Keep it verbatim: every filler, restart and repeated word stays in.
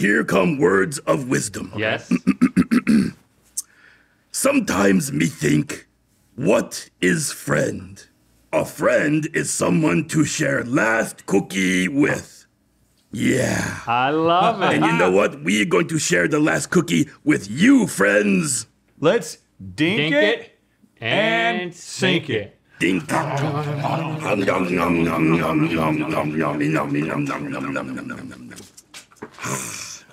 Here come words of wisdom. Yes. Sometimes me think, what is friend? A friend is someone to share last cookie with. Yeah. I love it. And you know what? We're going to share the last cookie with you, friends. Let's dink, Dink it, it and, and sink sink it. it. Dink. Nom, nom, nom, nom, nom, nom, nom, nom, nom, nom, nom, nom, nom, nom, nom, nom.